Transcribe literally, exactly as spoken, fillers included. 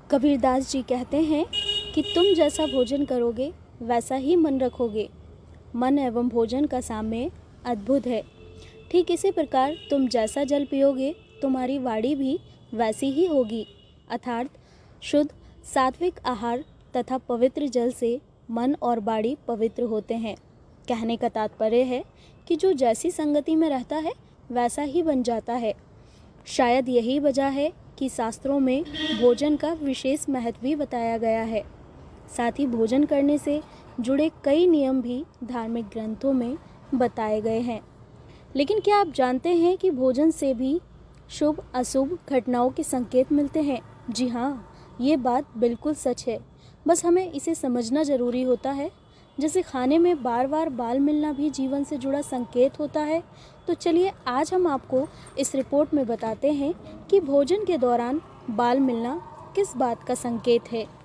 कबीरदास जी कहते हैं कि तुम जैसा भोजन करोगे वैसा ही मन रखोगे। मन एवं भोजन का साम्य अद्भुत है। ठीक इसी प्रकार तुम जैसा जल पियोगे तुम्हारी वाणी भी वैसी ही होगी। अर्थात शुद्ध सात्विक आहार तथा पवित्र जल से मन और वाणी पवित्र होते हैं। कहने का तात्पर्य है कि जो जैसी संगति में रहता है वैसा ही बन जाता है। शायद यही वजह है कि शास्त्रों में भोजन का विशेष महत्व भी बताया गया है। साथ ही भोजन करने से जुड़े कई नियम भी धार्मिक ग्रंथों में बताए गए हैं। लेकिन क्या आप जानते हैं कि भोजन से भी शुभ अशुभ घटनाओं के संकेत मिलते हैं? जी हाँ, ये बात बिल्कुल सच है। बस हमें इसे समझना ज़रूरी होता है। जैसे खाने में बार बार बाल मिलना भी जीवन से जुड़ा संकेत होता है। तो चलिए आज हम आपको इस रिपोर्ट में बताते हैं कि भोजन के दौरान बाल मिलना किस बात का संकेत है।